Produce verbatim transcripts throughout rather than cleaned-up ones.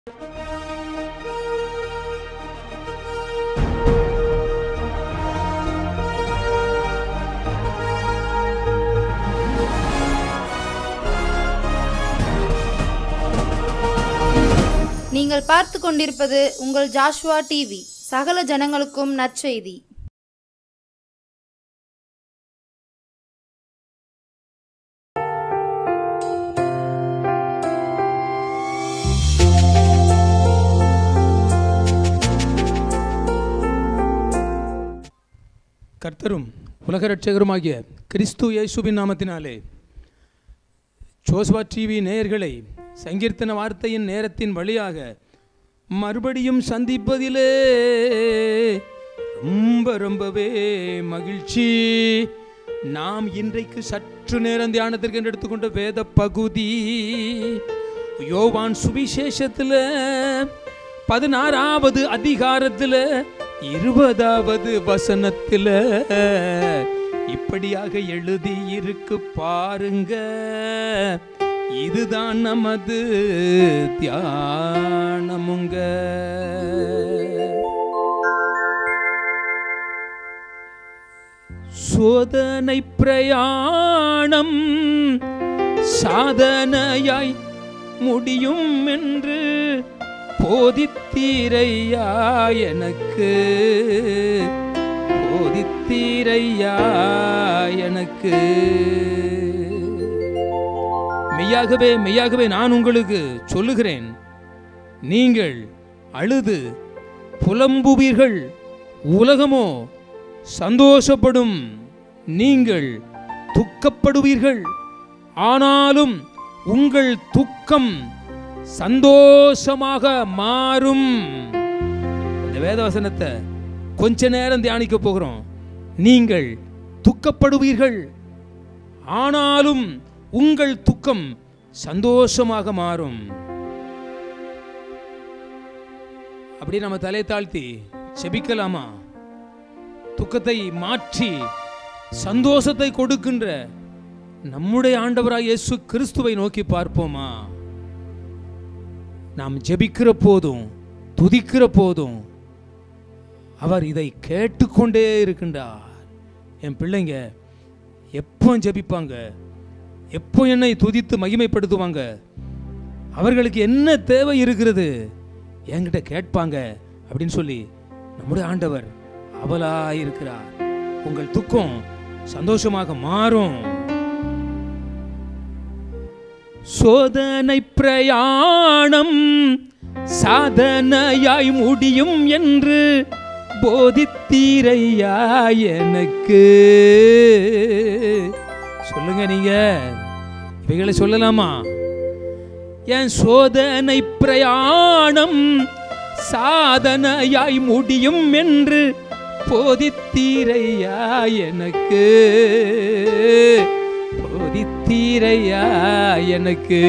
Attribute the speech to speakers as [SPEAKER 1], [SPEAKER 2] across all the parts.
[SPEAKER 1] நீங்கள் பார்த்து கொண்டிருப்பது உங்கள் ஜாஷ்வா டிவி. சகல ஜனங்களுக்கும் நற்செய்தி.
[SPEAKER 2] கர்த்தரும் உலக இரட்சகருமாகிய கிறிஸ்து இயேசுவின் நாமத்தினாலே ஜோஸ்வா டிவி நேயர்களை சங்கீர்த்தன வார்த்தையின் நேரத்தின் வழியாக மறுபடியும் சந்திப்பதிலே ரொம்ப ரொம்பவே மகிழ்ச்சி. நாம் இன்றைக்கு சற்று நேரம் தியானத்திற்கு எடுத்துக்கொண்ட வேத பகுதி யோவான் சுவிசேஷத்தில் பதினாறாவது அதிகாரத்தில் இருபதாவது வசனத்தில் இப்படியாக எழுதி இருக்கு பாருங்க. இதுதான் நமது தியானமுங்க. சோதனை பிரயாணம் சாதனையாய் முடியும் என்று போதித்தீரையா எனக்கு, போதித்தீரையா எனக்கு. மெய்யாகவே மெய்யாகவே நான் உங்களுக்கு சொல்லுகிறேன், நீங்கள் அழுது புலம்புவீர்கள், உலகமோ சந்தோஷப்படும். நீங்கள் துக்கப்படுவீர்கள், ஆனாலும் உங்கள் துக்கம் சந்தோஷமாக மாறும். இந்த வேதவசனத்தை கொஞ்ச நேரம் தியானிக்க போகிறோம். நீங்கள் துக்கப்படுவீர்கள், ஆனாலும் உங்கள் துக்கம் சந்தோஷமாக மாறும். அப்படி நம்ம தலை தாழ்த்தி செபிக்கலாமா? துக்கத்தை மாற்றி சந்தோஷத்தை கொடுக்கின்ற நம்முடைய ஆண்டவராய் இயேசு கிறிஸ்துவை நோக்கி பார்ப்போமா? நாம் ஜெபிக்கிற போதும் துதிக்கிற போதும் அவர் இதை கேட்டுக்கொண்டே இருக்கின்றார். என் பிள்ளைங்க எப்போ ஜெபிப்பாங்க, எப்போ என்னை துதித்து மகிமைப்படுத்துவாங்க, அவர்களுக்கு என்ன தேவை இருக்கிறது என்கிட்ட கேட்பாங்க அப்படின்னு சொல்லி நம்முடைய ஆண்டவர் அவலாய் இருக்கிறார். உங்கள் துக்கம் சந்தோஷமாக மாறும். சோதனை பிரயாணம் சாதனையாய் முடியும் என்று போதித்தீரையா எனக்கு. சொல்லுங்க, நீங்க இவைகளை சொல்லலாமா? என் சோதனை பிரயாணம் சாதனையாய் முடியும் என்று போதித்தீரையா எனக்கு, போதித்தீரையா எனக்கு.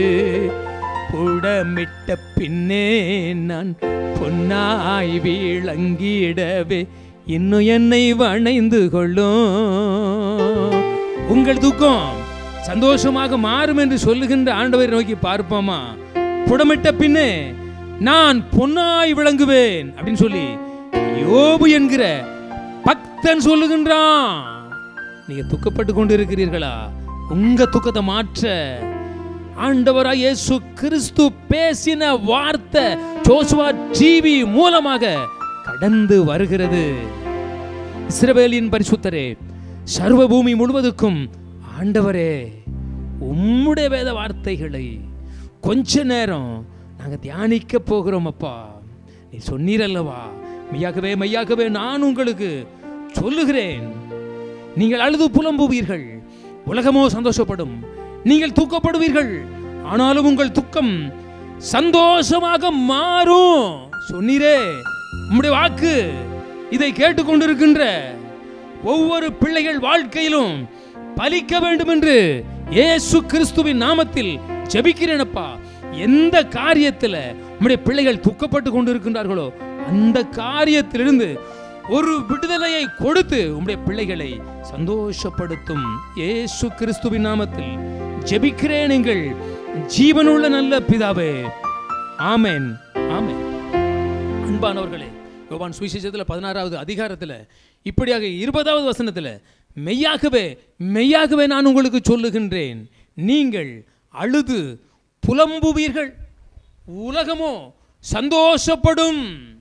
[SPEAKER 2] புடமிட்ட பின்னே நான் பொன்னாய் விளங்கிடவே இன்னும் என்னை வணைந்து கொள்ளும். உங்கள் துக்கம் சந்தோஷமாக மாறும் என்று சொல்லுகின்ற ஆண்டவரை நோக்கி பார்ப்போமா? புடமிட்ட பின்னே நான் பொன்னாய் விளங்குவேன் அப்படின்னு சொல்லி யோபு என்கிற பக்தன் சொல்லுகின்றான். நீங்க துக்கப்பட்டு கொண்டு இருக்கிறீர்களா? உங்க துக்கத்தை மாற்ற ஆண்டவராய் இயேசு கிறிஸ்து பேசின வார்த்தை ஜோசுவா டிவி மூலமாக கடந்து வருகிறது. இஸ்ரவேலின் பரிசுத்தரே, சர்வ பூமி முழுவதுக்கும் ஆண்டவரே, உம்முடைய வேத வார்த்தைகளை கொஞ்ச நேரம் நாங்கள் தியானிக்க போகிறோம். அப்பா, நீ சொன்னீரல்லவா, மெய்யாகவே மெய்யாகவே நான் உங்களுக்கு சொல்லுகிறேன், நீங்கள் அழுது புலம்புவீர்கள், உலகமோ சந்தோஷப்படும். நீங்கள் துக்கப்படுவீர்கள், ஆனாலும் உங்கள் துக்கம் சந்தோஷமாக மாறும். சொன்னீரே, உம்முடைய வாக்கு இதை கேட்டுக்கொண்டிருக்கின்ற ஒவ்வொரு பிள்ளைகள் வாழ்க்கையிலும் பலிக்க வேண்டும் என்று இயேசு கிறிஸ்துவின் நாமத்தில் ஜெபிக்கிறேனப்பா. எந்த காரியத்தில் உம்முடைய பிள்ளைகள் துக்கப்பட்டு கொண்டிருக்கின்றார்களோ அந்த காரியத்திலிருந்து ஒரு விடுதலையை கொடுத்து உம்முடைய பிள்ளைகளை சந்தோஷப்படுத்தும் இயேசு கிறிஸ்துவின் நாமத்தில் ஜெபிக்கிறேன் எங்கள் ஜீவனுள்ள நல்ல பிதாவே, ஆமென், ஆமென். அன்பானவர்களே, யோவான் சுவிசேஷத்தில் பதினாறாவது அதிகாரத்தில் இப்படியாக இருபதாவது வசனத்தில், மெய்யாகவே மெய்யாகவே நான் உங்களுக்கு சொல்லுகின்றேன், நீங்கள் அழுது புலம்புவீர்கள், உலகமோ சந்தோஷப்படும்.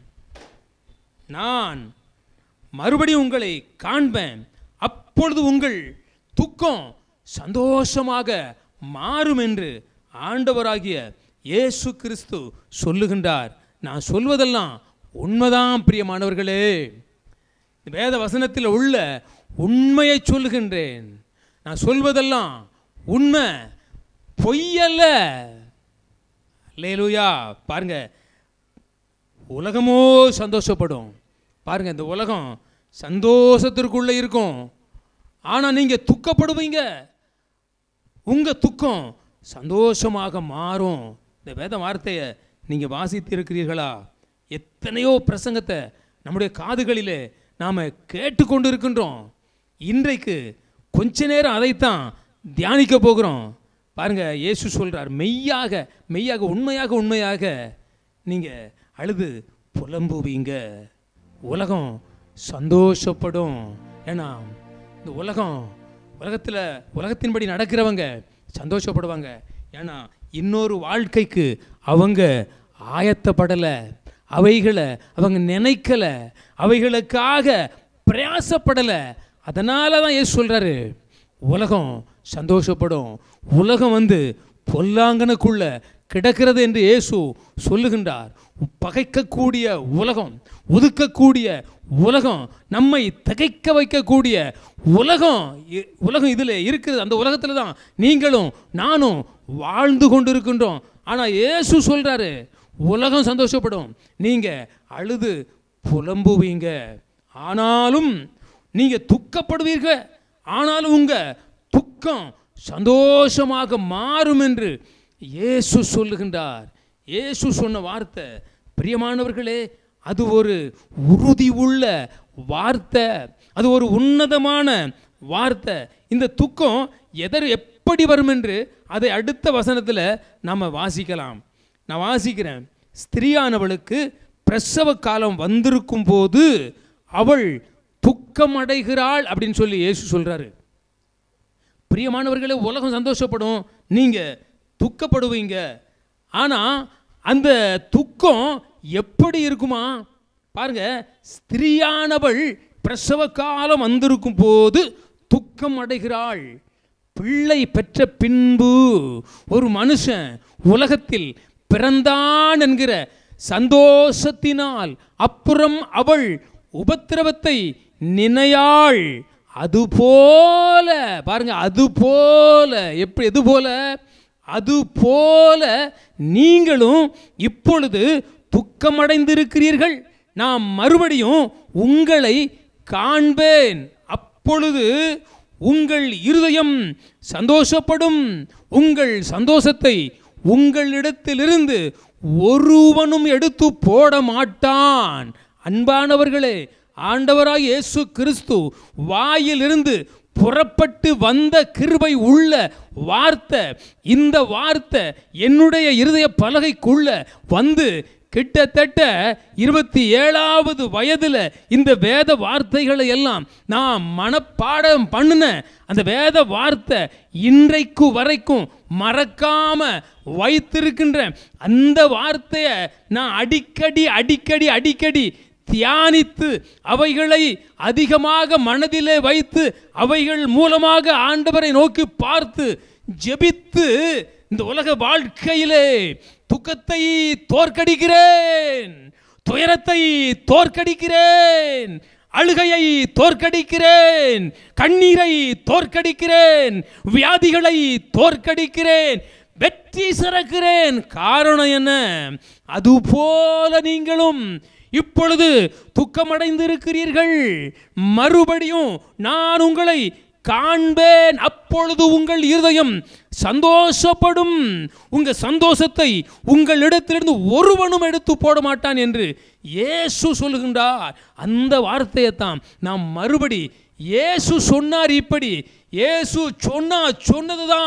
[SPEAKER 2] நான் மறுபடியும் உங்களை காண்பேன், அப்பொழுது உங்கள் துக்கம் சந்தோஷமாக மாறும் என்று ஆண்டவராகிய இயேசு கிறிஸ்து சொல்லுகின்றார். நான் சொல்வதெல்லாம் உண்மைதான் பிரியமானவர்களே. வேத வசனத்தில் உள்ள உண்மையை சொல்லுகின்றேன். நான் சொல்வதெல்லாம் உண்மை, பொய்யல்ல. அல்லேலூயா. பாருங்க, உலகமோ சந்தோஷப்படும். பாருங்க, இந்த உலகம் சந்தோஷத்திற்குள்ள இருக்கும், ஆனால் நீங்க துக்கப்படுவீங்க. உங்க துக்கம் சந்தோஷமாக மாறும். இந்த வேத வார்த்தையை நீங்க வாசித்து இருக்கிறீர்களா? எத்தனையோ பிரசங்கத்தை நம்முடைய காதுகளிலே நாம் கேட்டுக்கொண்டு இருக்கின்றோம். இன்றைக்கு கொஞ்ச நேரம் அதைத்தான் தியானிக்க போகிறோம். பாருங்க, இயேசு சொல்றார், மெய்யாக மெய்யாக உண்மையாக உண்மையாக நீங்கள் அழுது புலம்புவீங்க, உலகம் சந்தோஷப்படும். ஏன்னா இந்த உலகம் உலகத்தில் உலகத்தின்படி நடக்கிறவங்க சந்தோஷப்படுவாங்க. ஏன்னா இன்னொரு வாழ்க்கைக்கு அவங்க ஆயத்தப்படலை, அவைகளை அவங்க நினைக்கலை, அவைகளுக்காக பிரயாசப்படலை. அதனால தான் இயேசு சொல்கிறாரு, உலகம் சந்தோஷப்படும், உலகம் வந்து பொல்லாங்கனுக்குள்ள கிடக்கிறது என்று இயேசு சொல்லுகின்றார். பகைக்கக்கூடிய உலகம், ஒதுக்கக்கூடிய உலகம், நம்மை திகைக்க வைக்கக்கூடிய உலகம் உலகம் இதில் இருக்குது. அந்த உலகத்தில் தான் நீங்களும் நானும் வாழ்ந்து கொண்டு இருக்கின்றோம். ஆனால் இயேசு சொல்கிறாரு, உலகம் சந்தோஷப்படும், நீங்கள் அழுது புலம்புவீங்க, ஆனாலும் நீங்கள் துக்கப்படுவீர்கள், ஆனாலும் உங்கள் துக்கம் சந்தோஷமாக மாறும் என்று இயேசு சொல்லுகின்றார். இயேசு சொன்ன வார்த்தை பிரியமானவர்களே, அது ஒரு உறுதி உள்ள வார்த்தை, அது ஒரு உன்னதமான வார்த்தை. இந்த துக்கம் எதர் எப்படி வரும் என்று அதை அடுத்த வசனத்தில் நாம் வாசிக்கலாம். நான் வாசிக்கிறேன். ஸ்திரீயானவளுக்கு பிரசவ காலம் வந்திருக்கும் போது அவள் துக்கம் அடைகிறாள் அப்படின்னு சொல்லி இயேசு சொல்றாரு. பிரியமானவர்களே, உலகம் சந்தோஷப்படும், நீங்கள் துக்கப்படுவீங்க. ஆனால் அந்த துக்கம் எப்படி இருக்குமா? பாருங்க, ஸ்திரீயானவள் பிரசவ காலம் வந்திருக்கும் போது துக்கம் அடைகிறாள். பிள்ளை பெற்ற பின்பு ஒரு மனுஷன் உலகத்தில் பிறந்தான் என்கிற சந்தோஷத்தினால் அப்புறம் அவள் உபத்திரவத்தை நினையாள். அதுபோல பாருங்க, அதுபோல எப்படி எது போல அதுபோல நீங்களும் இப்பொழுது துக்கமடைந்திருக்கிறீர்கள். நான் மறுபடியும் உங்களை காண்பேன், அப்பொழுது உங்கள் இருதயம் சந்தோஷப்படும், உங்கள் சந்தோஷத்தை உங்களிடத்திலிருந்து ஒருவனும் எடுத்து போட மாட்டான். அன்பானவர்களே, ஆண்டவராய் இயேசு கிறிஸ்து வாயிலிருந்து புறப்பட்டு வந்த கிருபை உள்ள வார்த்தை, இந்த வார்த்தை என்னுடைய இருதய பலகைக்குள்ள வந்து கிட்டத்தட்ட இருபத்தி ஏழாவது வயதில் இந்த வேத வார்த்தைகளை எல்லாம் நான் மனப்பாடம் பண்ணின அந்த வேத வார்த்தை இன்றைக்கு வரைக்கும் மறக்காம வைத்திருக்கின்ற அந்த வார்த்தையை நான் அடிக்கடி அடிக்கடி அடிக்கடி தியானித்து அவைகளை அதிகமாக மனதிலே வைத்து அவைகள் மூலமாக ஆண்டவரை நோக்கி பார்த்து ஜெபித்து இந்த உலக வாழ்க்கையிலே துக்கத்தை தோற்கடிக்கிறேன், துயரத்தை தோற்கடிக்கிறேன், அழுகையை தோற்கடிக்கிறேன், கண்ணீரை தோற்கடிக்கிறேன், வியாதிகளை தோற்கடிக்கிறேன், வெற்றி சிறக்கிறேன். காரணம் என்ன? அதுபோல நீங்களும் இப்பொழுது துக்கமடைந்திருக்கிறீர்கள். மறுபடியும் நான் உங்களை காண்பேன், அப்பொழுது உங்கள் இருதயம் சந்தோஷப்படும், உங்கள் சந்தோஷத்தை உங்களிடத்திலிருந்து ஒருவனும் எடுத்து போட மாட்டான் என்று இயேசு சொல்லுகின்றார். அந்த வார்த்தையைத்தான் நாம் மறுபடி இயேசு சொன்னார். இப்படி இயேசு சொன்னா சொன்னதுதான்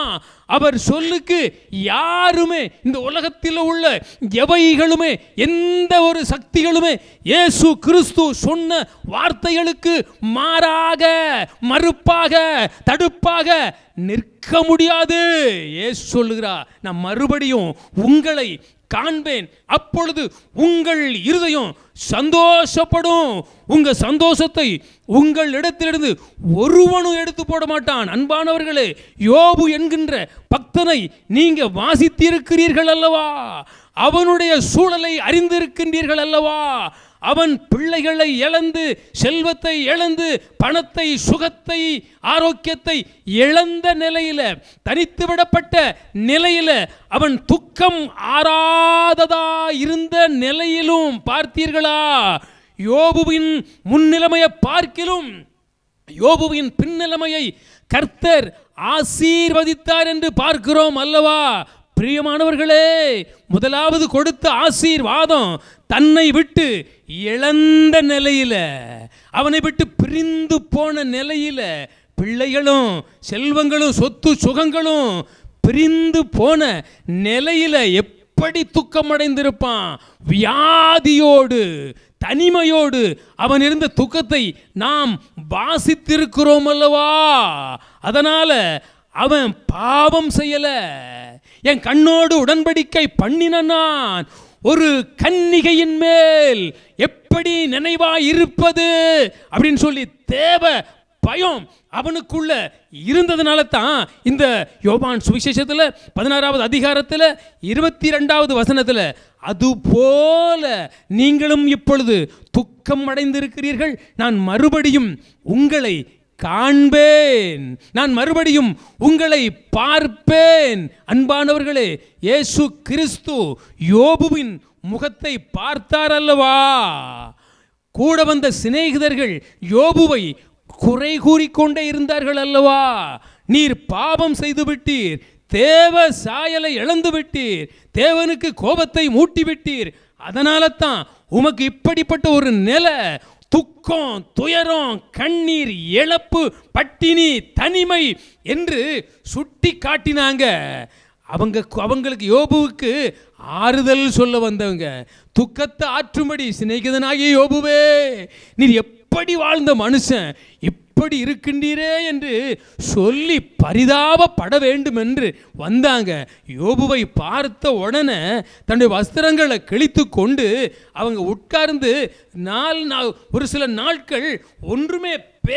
[SPEAKER 2] அவர் சொல்லுக்கு யாருமே இந்த உலகத்தில் உள்ள எவைகளுமே எந்த ஒரு சக்திகளுமே இயேசு கிறிஸ்து சொன்ன வார்த்தைகளுக்கு மாறாக, மறுப்பாக, தடுப்பாக நிற்க முடியாது. இயேசு சொல்லுகிறார், நான் மறுபடியும் உங்களை காண்பேன், அப்பொழுது உங்கள் இருதயம் சந்தோஷப்படும். உங்க சந்தோஷத்தை உங்கள் இடத்திலிருந்து ஒருவனும் எடுத்து போட மாட்டான். அன்பானவர்களே, யோபு என்கின்ற பக்தனை நீங்க வாசித்திருக்கிறீர்கள் அல்லவா? அவனுடைய சூழலை அறிந்திருக்கின்றீர்கள் அல்லவா? அவன் பிள்ளைகளை இழந்து, செல்வத்தை இழந்து, பணத்தை, சுகத்தை, ஆரோக்கியத்தை இழந்த நிலையில, தனித்து விடப்பட்ட நிலையில, அவன் துக்கம் ஆறாததா இருந்த நிலையிலும் பார்த்தீர்களா? யோபுவின் முன்னிலைமையை பார்க்கிலும் யோபுவின் பின்னிலைமையை கர்த்தர் ஆசீர்வதித்தார் என்று பார்க்கிறோம் அல்லவா? பிரியமானவர்களே, முதலாவது கொடுத்த ஆசீர்வாதம் தன்னை விட்டு இழந்த நிலையில, அவனை விட்டு பிரிந்து போன நிலையில, பிள்ளைகளும் செல்வங்களும் சொத்து சுகங்களும் பிரிந்து போன நிலையில எப்படி துக்கம் அடைந்திருப்பான்? வியாதியோடு, தனிமையோடு அவன் இருந்த துக்கத்தை நாம் வாசித்திருக்கிறோம் அல்லவா? அதனால அவன் பாவம் செய்யல. என் கண்ணோடு உடன்படிக்கை பண்ணினான். ஒரு கன்னிகையின் மேல் எப்படி நினைவாய் இருப்பது அப்படின்னு சொல்லி தேவ பயம் அவனுக்குள்ள இருந்ததுனால தான் இந்த யோவான் சுவிசேஷத்தில் பதினாறாவது அதிகாரத்தில் இருபத்தி ரெண்டாவது வசனத்தில், அதுபோல நீங்களும் இப்பொழுது துக்கம் அடைந்திருக்கிறீர்கள், நான் மறுபடியும் உங்களை காண்பேன், நான் மறுபடியும் உங்களை பார்ப்பேன். அன்பானவர்களே, இயேசு கிறிஸ்து யோபுவின் முகத்தை பார்த்தார் அல்லவா? கூட வந்த சிநேகிதர்கள் யோபுவை குறை கூறிக்கொண்டே இருந்தார்கள் அல்லவா? நீர் பாவம் செய்து விட்டீர், தேவ சாயலை இழந்து விட்டீர், தேவனுக்கு கோபத்தை மூட்டி விட்டீர், அதனால தான் உமக்கு இப்படிப்பட்ட ஒரு நிலை, துக்கம், துயரம், கண்ணீர், இழப்பு, பட்டினி, தனிமை என்று சுட்டி காட்டினாங்க. அவங்க அவங்களுக்கு யோபுவுக்கு ஆறுதல் சொல்ல வந்தவங்க. துக்கத்தை ஆற்றும்படி, சிநேகிதனாகிய யோபுவே, நீர் எப்படி வாழ்ந்த மனுஷன், இப்படி இருக்கின்றீரே என்று சொல்லி பரிதாபப்பட வேண்டும் என்று வந்தாங்க. யோபுவை பார்த்த உடனே தன்னுடைய வஸ்திரங்களை கிழித்து கொண்டு அவங்க உட்கார்ந்து நாள் ஒரு சில நாட்கள் ஒன்றுமே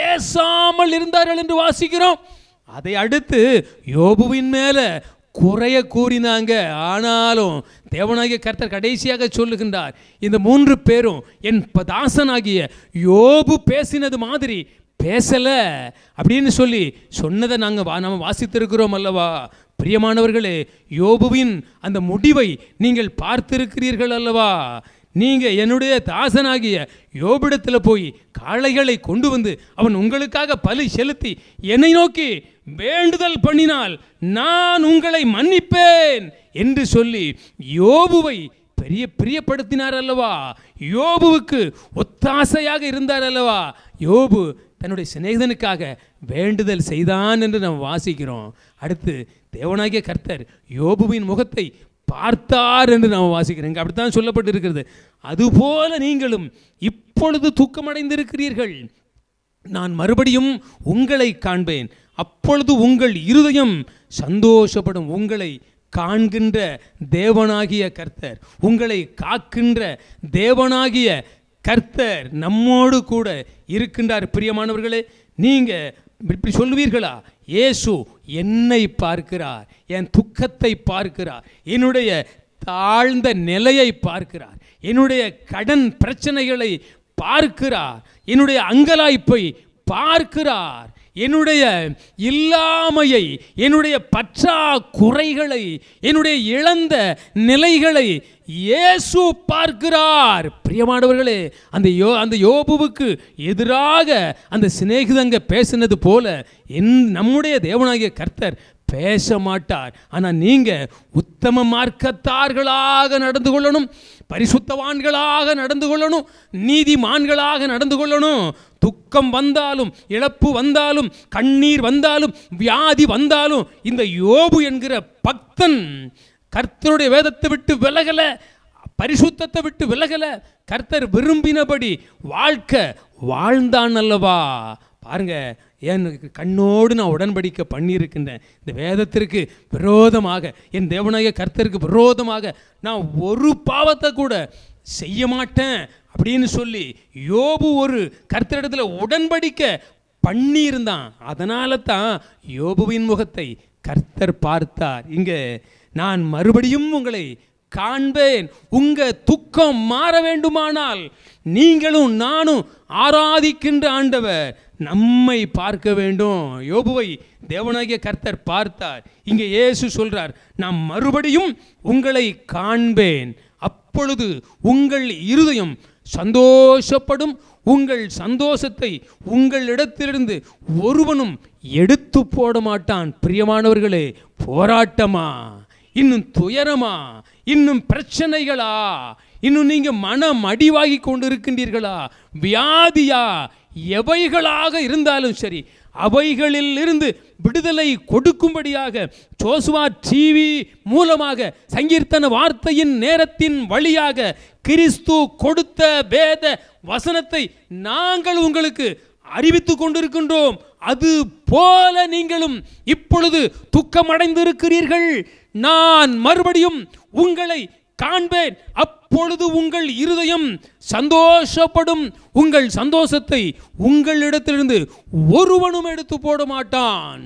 [SPEAKER 2] பேசாமல் இருந்தார்கள் என்று வாசிக்கிறோம். அதை அடுத்து யோபுவின் மேல குறைய கூறினாங்க. ஆனாலும் தேவனாகிய கர்த்தர் கடைசியாக சொல்லுகின்றார், இந்த மூன்று பேரும் என் தாசனாகிய யோபு பேசினது மாதிரி பேசல அப்படின்னு சொல்லி சொன்னதை நாங்கள் வா நாம் வாசித்திருக்கிறோம் அல்லவா? பிரியமானவர்களே, யோபுவின் அந்த முடிவை நீங்கள் பார்த்திருக்கிறீர்கள் அல்லவா? நீங்கள் என்னுடைய தாசனாகிய யோபிடத்தில் போய் காளைகளை கொண்டு வந்து அவன் உங்களுக்காக பலி செலுத்தி என்னை நோக்கி வேண்டுதல் பண்ணினால் நான் உங்களை மன்னிப்பேன் என்று சொல்லி யோபுவை பெரிய பிரியப்படுத்தினார் அல்லவா? யோபுவுக்கு ஒத்தாசையாக இருந்தார் அல்லவா? யோபு தன்னுடைய சிநேகிதனுக்காக வேண்டுதல் செய்தான் என்று நாம் வாசிக்கிறோம். அடுத்து தேவனாகிய கர்த்தர் யோபுவின் முகத்தை பார்த்தார் என்று நாம் வாசிக்கிறோம். அப்படித்தான் சொல்லப்பட்டு இருக்கிறது. அதுபோல நீங்களும் இப்பொழுது தூக்கமடைந்திருக்கிறீர்கள், நான் மறுபடியும் உங்களை காண்பேன், அப்பொழுது உங்கள் இருதயம் சந்தோஷப்படும். உங்களை காண்கின்ற தேவனாகிய கர்த்தர், உங்களை காக்கின்ற தேவனாகிய கர்த்தர் நம்மோடு கூட இருக்கின்றார். பிரியமானவர்களே, நீங்கள் இப்படி சொல்லுவீர்களா? இயேசு என்னை பார்க்கிறார், என் துக்கத்தை பார்க்கிறார், என்னுடைய தாழ்ந்த நிலையை பார்க்கிறார், என்னுடைய கடன் பிரச்சனைகளை பார்க்கிறார், என்னுடைய அங்கலாய்ப்பை பார்க்கிறார், என்னுடைய இல்லாமையை, என்னுடைய பற்றாக்குறைகளை, என்னுடைய இழந்த நிலைகளை இயேசு பார்க்கிறார். பிரியமானவர்களே, அந்த யோ அந்த யோபுவுக்கு எதிராக அந்த சிநேகிதங்க பேசினது போல என் நம்முடைய தேவனாகிய கர்த்தர் பேச மாட்டார். ஆனால் நீங்கள் உத்தம மார்க்கத்தார்களாக நடந்து கொள்ளணும், பரிசுத்தவான்களாக நடந்து கொள்ளணும், நீதிமான்களாக நடந்து கொள்ளணும். துக்கம் வந்தாலும், இழப்பு வந்தாலும், கண்ணீர் வந்தாலும், வியாதி வந்தாலும், இந்த யோபு என்கிற பக்தன் கர்த்தருடைய வேதத்தை விட்டு விலகலை, பரிசுத்தத்தை விட்டு விலகலை, கர்த்தர் விரும்பினபடி வாழ்க்கை வாழ்ந்தான் அல்லவா. பாருங்க, என் கண்ணோடு நான் உடன்படிக்கை பண்ணியிருக்கின்றேன். இந்த வேதத்திற்கு விரோதமாக, என் தேவனாகிய கர்த்தருக்கு விரோதமாக நான் ஒரு பாவத்தை கூட செய்ய மாட்டேன் அப்படின்னு சொல்லி யோபு ஒரு கர்த்தரிடத்தில் உடன்படிக்கை பண்ணியிருந்தான். அதனால தான் யோபுவின் முகத்தை கர்த்தர் பார்த்தார். இங்கே நான் மறுபடியும் உங்களை காண்பேன், உங்க துக்கம் மாற வேண்டுமானால் நீங்களும் நானும் ஆராதிக்கின்ற ஆண்டவர் நம்மை பார்க்க வேண்டும். யோபுவை தேவனாகிய கர்த்தர் பார்த்தார். இங்கே இயேசு சொல்றார், நான் மறுபடியும் உங்களை காண்பேன், அப்பொழுது உங்கள் இருதயம் சந்தோஷப்படும், உங்கள் சந்தோஷத்தை உங்களிடத்திலிருந்து ஒருவனும் எடுத்து போட மாட்டான். பிரியமானவர்களே, போராட்டமா, இன்னும் துயரமா, இன்னும் பிரச்சனைகளா, இன்னும் நீங்க மனம் அடிவாகி கொண்டு இருக்கின்றீர்களா, வியாதியா, எவைகளாக இருந்தாலும் சரி, அவைகளில் இருந்து விடுதலை கொடுக்கும்படியாக ஜோசுவா டிவி மூலமாக சங்கீர்த்தன வார்த்தையின் நேரத்தின் வழியாக கிறிஸ்து கொடுத்த வேத வசனத்தை நாங்கள் உங்களுக்கு அறிவித்து கொண்டிருக்கின்றோம். அது போல நீங்களும் இப்பொழுது துக்கமடைந்திருக்கிறீர்கள். நான் மறுபடியும் உங்களை காண்பேன், அப்பொழுது உங்கள் இருதயம் சந்தோஷப்படும், உங்கள் சந்தோஷத்தை உங்களிடத்திலிருந்து ஒருவனும் எடுத்து போட மாட்டான்.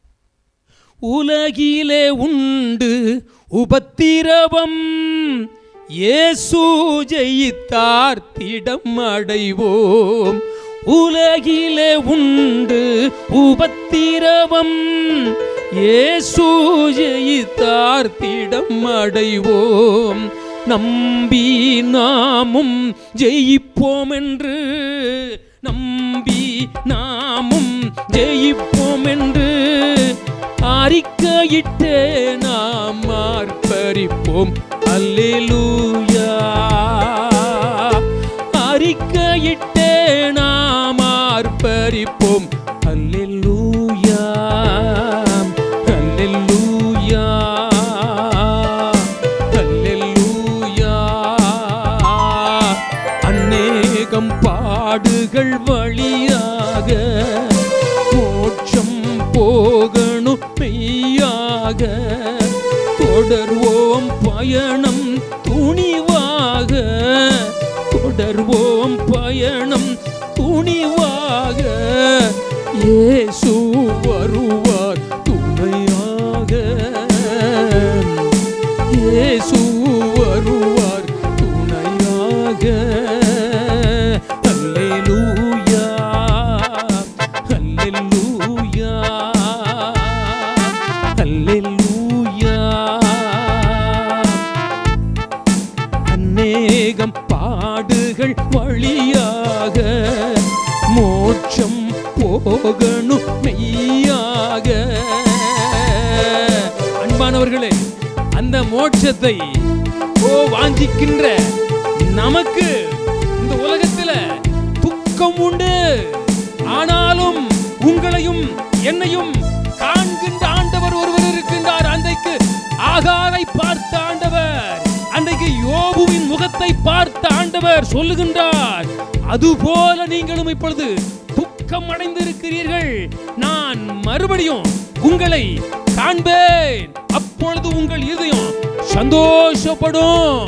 [SPEAKER 2] உலகிலே உண்டு உபத்திரவம், இயேசு ஜெயித்தார், திடம் அடைவோம். உலகிலே உண்டு உபத்திரவம், இயேசு ஜெயித்தார், திடம் அடைவோம். நம்பி நாமும் ஜெயிப்போம் என்று, நம்பி நாமும் ஜெயிப்போம் என்று அறிக்கையிட்டே நாம் ஆர்ப்பரிப்போம். அல்லேலூயா, அறிக்கையிட்டே நாம் ஆர்ப்பரிப்போம். அல்லேலூயா, அல்லேலூயா, அல்லேலூயா. அநேகம் பாடுகள் வழியாக மோட்சம் போகணும் மெய்யாக, தொடர்வோம் பயணம் துணிவாக, தொடர்வோம் பயணம் துணிவாக. இயேசு வருவார் துணையாக, இயேசு வருவார் துணையாக. அல்லேலூயா, அல்லேலூயா, அல்லேலூயா. அநேகம் பாடுகள் வழியாக மோட்சம் போகணும் மெய்யாக. அன்பானவர்களே, அந்த மோட்சத்தை ஓ வாஞ்சிக்கின்ற நமக்கு இந்த உலகத்தில் துக்கம் உண்டு. ஆனாலும் உங்களையும் என்னையும் காண்கின்ற ஆண்டவர் ஒருவர் இருக்கின்றார். அன்றைக்கு ஆகாரை பார்த்த ஆண்டவர், அன்றைக்கு யோபுவின் முகத்தை பார்த்த ஆண்டவர் சொல்லுகின்றார், அதுபோல நீங்களும் இப்பொழுது துக்கம் அடைந்திருக்கிறீர்கள். நான் மறுபடியும் உங்களை காண்பேன், அப்பொழுது உங்கள் இதயம் சந்தோஷப்படும்.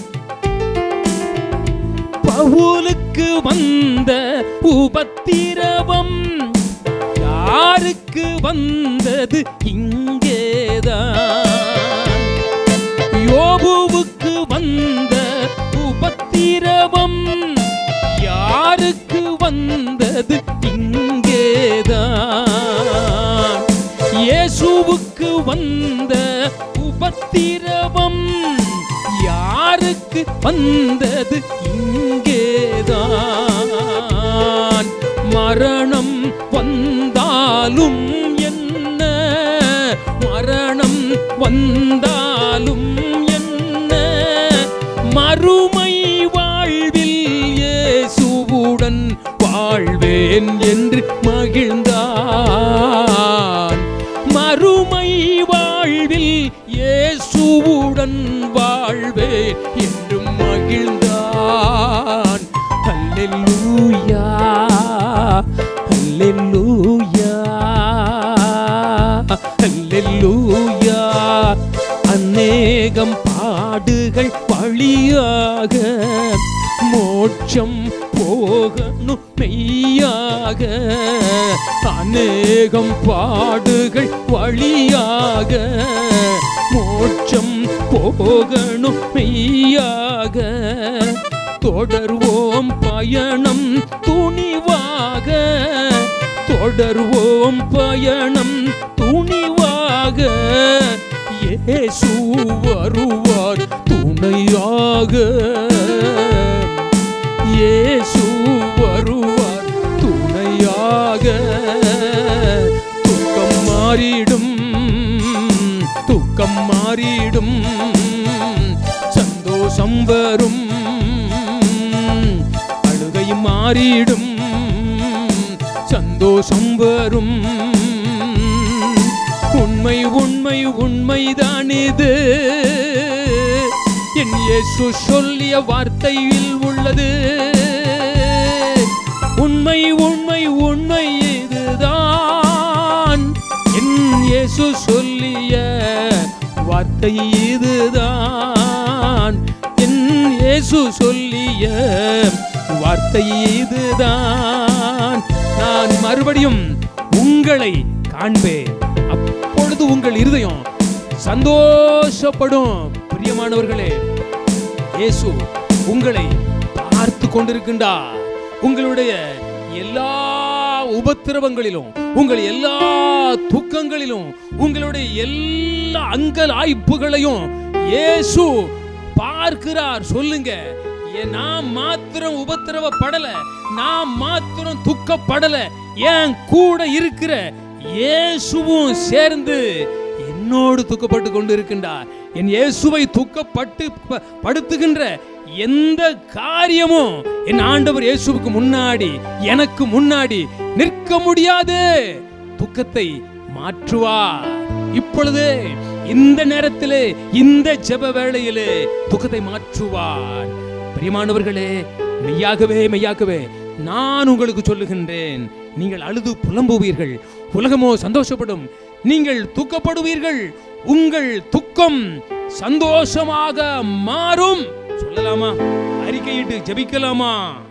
[SPEAKER 2] பவுலுக்கு வந்த உபத்திரவம் யாருக்கு வந்தது? இங்கேதான். யோபுவுக்கு வந்த உபத்திரவம் யாருக்கு வந்தது? இங்கேதான். இயேசுவுக்கு வந்த உபத்திரவம் யாருக்கு வந்தது? இங்கேதான். மரணம் வந்தாலும் என்ன, மடிந்தாலும் என்ன மறுமை வாழ்வில் இயேசுவுடன் வாழ்வேன் என்று மகிழ்ந்தான். மறுமை வாழ்வில் இயேசுவுடன் வாழ்வேன் என்று மகிழ்ந்தான். அல்லேலூயா அல்லேலூயா அல்லேலூயா. அநேகம் பாடுகள் வழியாக மோட்சம் போகணும் மெய்யாக. அநேகம் பாடுகள் வழியாக மோட்சம் போகணும் மெய்யாக. தொடர்வோம் பயணம் துணிவாக, தொடர்வோம் பயணம் துணிவாக. இயேசு வருவார் துணையாக, இயேசு வருவார் துணையாக. துக்கம் மாறிடும், துக்கம் மாறிடும், சந்தோஷம் வரும். அழுகை மாறிடும், சந்தோஷம் வரும். உண்மை உண்மை உண்மைதான் இது, என் இயேசு சொல்லிய வார்த்தையில் உள்ளது. உண்மை உண்மை உண்மை இதுதான், என் இயேசு சொல்லிய வார்த்தை இதுதான். என் இயேசு சொல்லிய வார்த்தை இதுதான். நான் மறுபடியும் உங்களை காண்பேன், அப்பொழுது உங்கள் இருதயம் சந்தோஷப்படும். பிரியமானவர்களே, இயேசு உங்களை பார்த்து கொண்டிருக்கின்றார். உங்களுடைய எல்லா உபத்திரவங்களிலும், உங்கள் எல்லா துக்கங்களிலும், உங்களுடைய எல்லா அங்கலாய்ப்புகளையும் இயேசு பார்க்கிறார். சொல்லுங்க, நான் மாத்திரம் உபத்திரவப்படல, நான் மாத்திரம் துக்கப்படல, என் கூட இருக்கிற இயேசுவும் சேர்ந்து என்னோடு துக்கப்பட்டு கொண்டு இருக்கின்றார். என் இயேசுவை துக்கப்பட்டு படுத்துகின்ற எந்த காரியமும் என் ஆண்டவர் இயேசுவுக்கு முன்னாடி, எனக்கு முன்னாடி நிற்க முடியாது. துக்கத்தை மாற்றுவார். இப்பொழுது இந்த நேரத்திலே, இந்த ஜெப வேளையிலே துக்கத்தை மாற்றுவார். பிரியமானவர்களே, மெய்யாகவே மெய்யாகவே நான் உங்களுக்கு சொல்லுகின்றேன், நீங்கள் அழுது புலம்புவீர்கள், உலகமோ சந்தோஷப்படும். நீங்கள் துக்கப்படுவீர்கள், உங்கள் துக்கம் சந்தோஷமாக மாறும். சொல்லலாமா? அறிக்கையிட்டு ஜெபிக்கலாமா?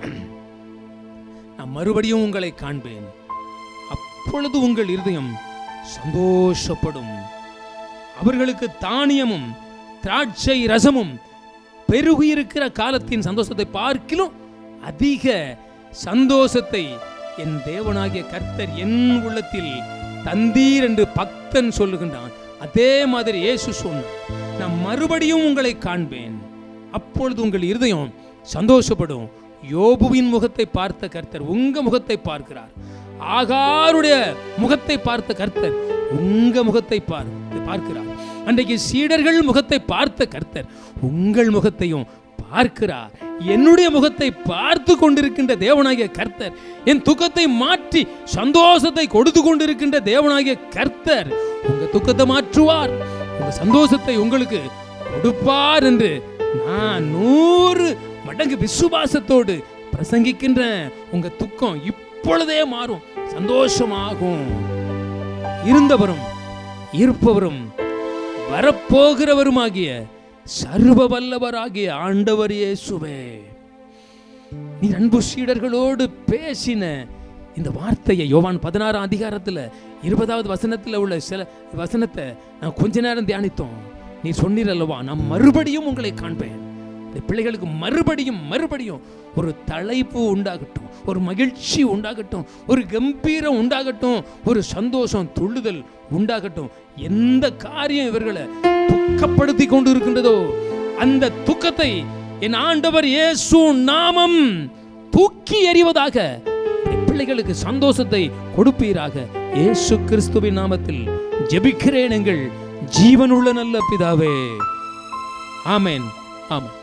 [SPEAKER 2] நான் மறுபடியும் உங்களை காண்பேன், அப்பொழுது உங்கள் இருதயம் சந்தோஷப்படும். அவர்களுக்கு தானியமும் திராட்சை ரசமும் பெருகியிருக்கிற காலத்தின் சந்தோஷத்தை பார்க்கிலும் அதிக சந்தோஷத்தை என் தேவனாகிய கர்த்தர் என் உள்ளத்தில் தந்தீர் என்று பக்தன் சொல்லுகின்றான். அதே மாதிரி இயேசு சொன்னார், நான் மறுபடியும் உங்களை காண்பேன், அப்பொழுது உங்கள் இருதயம் சந்தோஷப்படும். யோபுவின் முகத்தை பார்த்த கர்த்தர் உங்க முகத்தை பார்க்கிறார். ஆகாருடைய முகத்தை பார்த்த கர்த்தர் உங்க முகத்தை பார்க்கிறார். அன்றைக்கு சீடர்கள் முகத்தை பார்த்த கர்த்தர் உங்கள் முகத்தையும் பார்க்கிறார். என்னுடைய முகத்தை பார்த்து கொண்டிருக்கின்ற தேவனாகிய கர்த்தர், என் துக்கத்தை மாற்றி சந்தோஷத்தை கொடுத்து கொண்டிருக்கின்ற தேவனாகிய கர்த்தர் உங்க துக்கத்தை மாற்றுவார், உங்க சந்தோஷத்தை உங்களுக்கு கொடுப்பார் என்று நான் நூறு மடங்கு விசுவாசத்தோடு பிரசங்கிக்கின்றேன். உங்க துக்கம் இப்பொழுதே மாறும், சந்தோஷமாகும். இருந்தவரும் இருப்பவரும் வரப்போகிறவருமாகிய சர்வ வல்லவராகிய ஆண்டவர் இயேசுவே, நீ அன்பு சீடர்களோடு பேசின இந்த வார்த்தையை யோவான் பதினாறாம் அதிகாரத்தில் இருபதாவது வசனத்தில் உள்ள சில வசனத்தை நான் கொஞ்ச நேரம் தியானித்தோம். நீ சொன்னீர் அல்லவா, நான் மறுபடியும் உங்களை காண்பேன். இந்த பிள்ளைகளுக்கு மறுபடியும் மறுபடியும் ஒரு தலைப்பு உண்டாகட்டும், ஒரு மகிழ்ச்சி உண்டாகட்டும், ஒரு கம்பீரம் உண்டாகட்டும், ஒரு சந்தோஷம் துள்ளுதல் உண்டாகட்டும். எந்த காரியம் இவர்களை துக்கப்படுத்தி கொண்டு இருக்கின்றதோ அந்த துக்கத்தை என் ஆண்டவர் இயேசு நாமம் தூக்கி எறிவதாக. பிள்ளைகளுக்கு சந்தோஷத்தை கொடுப்பீராக. இயேசு கிறிஸ்துவின் நாமத்தில் ஜெபிக்கிறேன் எங்கள் ஜீவனுள்ள நல்ல பிதாவே. ஆமென், ஆமென்.